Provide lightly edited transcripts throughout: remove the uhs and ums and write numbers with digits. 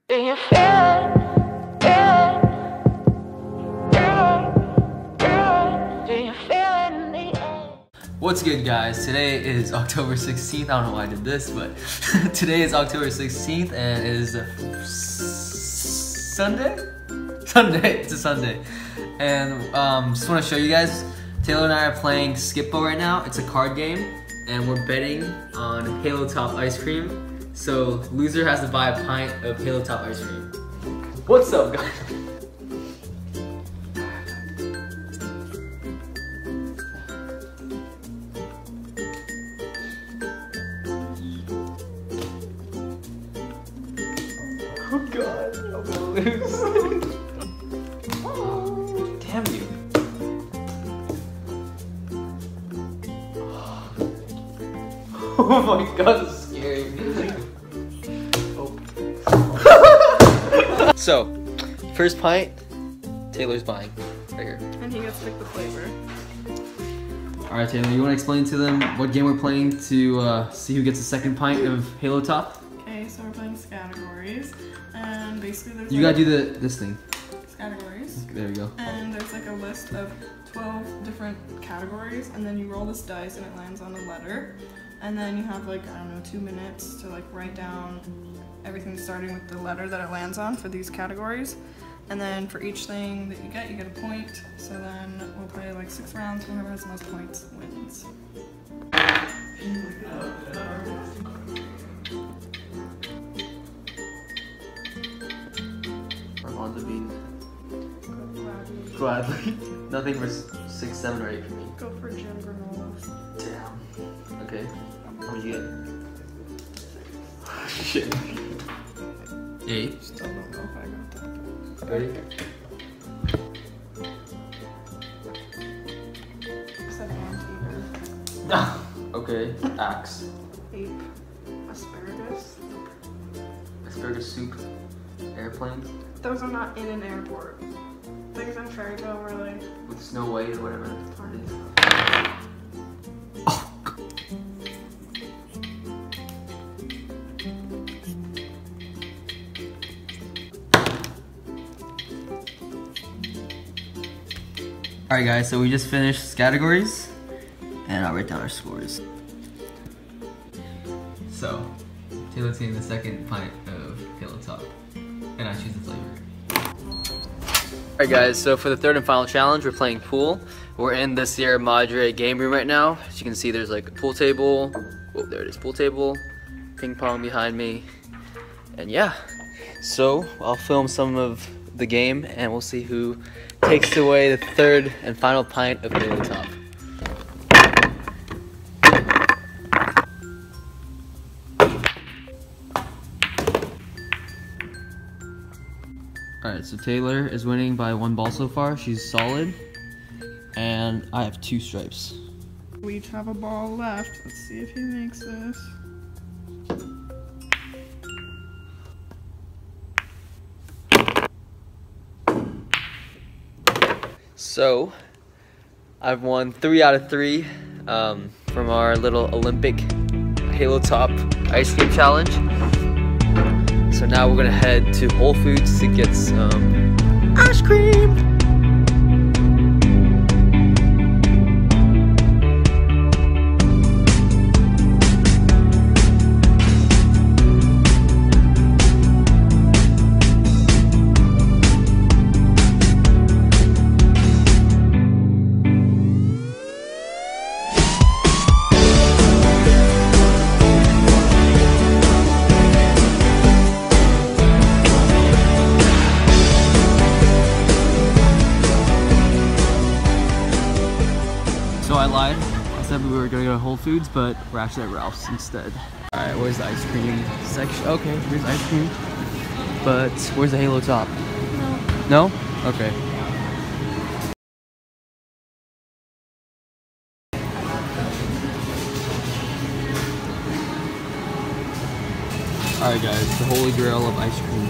Do you feel it? Do you feel it in the air? What's good, guys? Today is October 16th. I don't know why I did this, but today is October 16th and it is a Sunday? It's a Sunday. And just want to show you guys, Taylor and I are playing Skipbo right now. It's a card game and we're betting on Halo Top ice cream. So loser has to buy a pint of Halo Top ice cream. What's up, guys? Oh god, I'm gonna lose. Oh, damn you. Oh my god, this is scary. Oh. So, first pint, Taylor's buying. Right here. And he gets to pick the flavor. Alright, Taylor, you want to explain to them what game we're playing to see who gets the second pint of Halo Top? Okay, so we're playing Scattegories. And basically there's You gotta do this thing. Scattegories. There we go. And there's like a list of 12 different categories, and then you roll this dice and it lands on a letter. And then you have like, I don't know, 2 minutes to like write down everything starting with the letter that it lands on for these categories. And then for each thing that you get a point. So then we'll play like 6 rounds, whoever has the most points wins. Armando being gladly. Nothing for 6, 7, or 8 for me. Go for gin granolas. Damn. Okay. What would you get? Shit. 8. Still don't know if I got that. Ready? 7 anteater. Okay. Axe. Ape. Asparagus. Asparagus soup. Airplane. Those are not in an airport. Things in fairy tale were like With Snow White or whatever. Alright guys, so we just finished Scattegories, and I'll write down our scores. So, Taylor's getting the second pint of Halo Top, and I choose the flavor. Alright guys, so for the third and final challenge, we're playing pool. We're in the Sierra Madre game room right now. As you can see, there's like a pool table. Oh, there it is, pool table. Ping pong behind me. And yeah, so I'll film some of the game and we'll see who takes away the third and final pint of Halo Top. Alright, so Taylor is winning by 1 ball so far. She's solid. And I have 2 stripes. we each have a ball left. Let's see if he makes this. So, I've won 3 out of 3 from our little Olympic Halo Top ice cream challenge. So now we're gonna head to Whole Foods to get some ice cream. I lied. I said we were gonna go to Whole Foods, but we're actually at Ralph's instead. Alright, where's the ice cream section? Okay, here's ice cream. But where's the Halo Top? No. No? Okay. Alright guys, the holy grail of ice cream.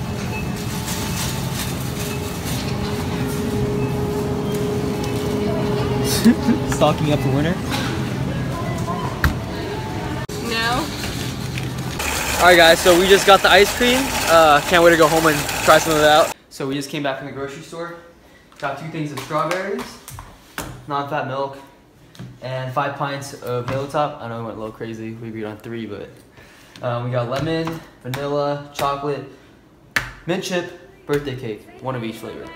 Stocking up the winner. No. Alright guys, so we just got the ice cream. Can't wait to go home and try some of it out. So we just came back from the grocery store. Got 2 things of strawberries, non-fat milk, and 5 pints of Halo Top. I know we went a little crazy. We agreed on 3, but we got lemon, vanilla, chocolate, mint chip, birthday cake, 1 of each flavor.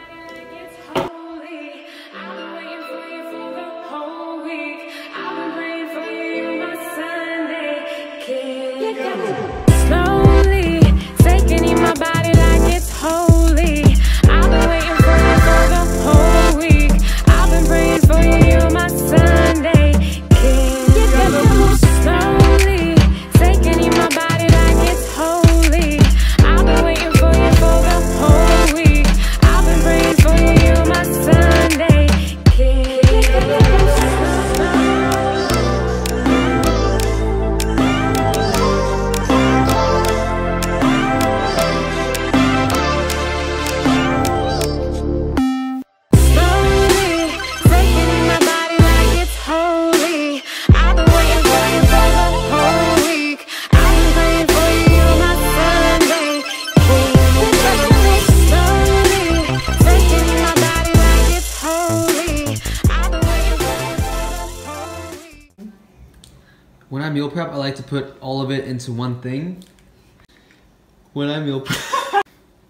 When I meal prep, I like to put all of it into one thing. When I meal prep...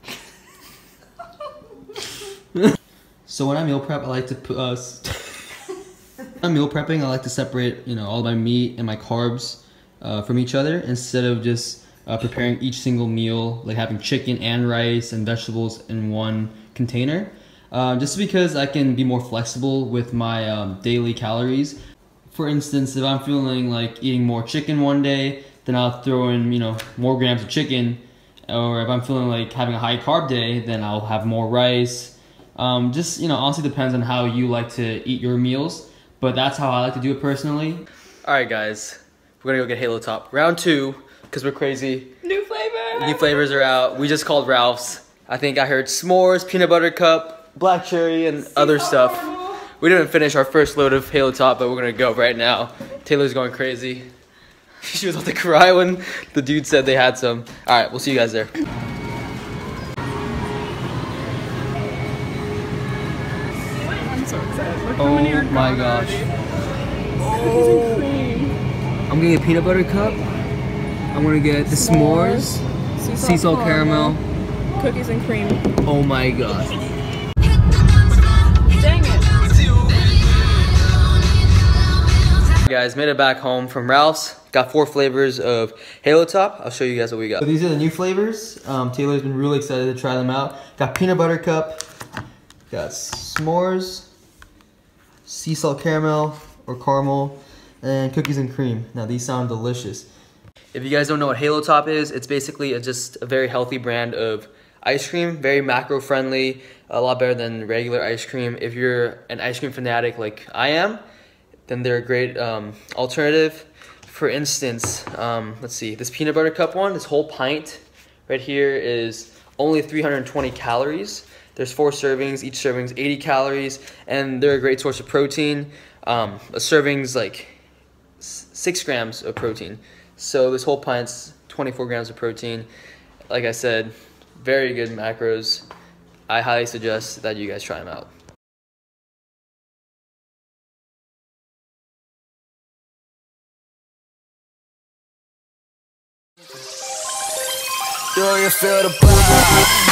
So when I meal prep, I like to put... when I'm meal prepping, I like to separate, you know, all my meat and my carbs from each other instead of just preparing each single meal, like having chicken and rice and vegetables in one container. Just because I can be more flexible with my daily calories. For instance, if I'm feeling like eating more chicken one day, then I'll throw in, you know, more grams of chicken. Or if I'm feeling like having a high carb day, then I'll have more rice. Just, you know, honestly depends on how you like to eat your meals. But that's how I like to do it personally. Alright guys, we're gonna go get Halo Top. Round 2, because we're crazy. New flavor! New flavors are out. We just called Ralph's. I think I heard s'mores, peanut butter cup, black cherry, and other stuff. We didn't finish our first load of Halo Top, but we're gonna go right now. Taylor's going crazy. She was about to cry when the dude said they had some. All right, we'll see you guys there. I'm so excited. Look Oh my gosh. Oh. Cream. I'm gonna get peanut butter cup. I'm gonna get the s'mores, sea salt caramel, cookies and cream. Oh my gosh. Dang it. Guys, made it back home from Ralph's. Got 4 flavors of Halo Top. I'll show you guys what we got. So these are the new flavors. Taylor's been really excited to try them out. Got peanut butter cup, got s'mores, sea salt caramel or caramel, and cookies and cream. Now these sound delicious. If you guys don't know what Halo Top is, it's basically just a very healthy brand of ice cream, very macro friendly, a lot better than regular ice cream. If you're an ice cream fanatic like I am, then they're a great alternative. For instance, let's see, this peanut butter cup one, this whole pint right here is only 320 calories. There's 4 servings, each serving's 80 calories, and they're a great source of protein. A serving's like 6 grams of protein. So this whole pint's 24 grams of protein. Like I said, very good macros. I highly suggest that you guys try them out. Do you feel the vibe?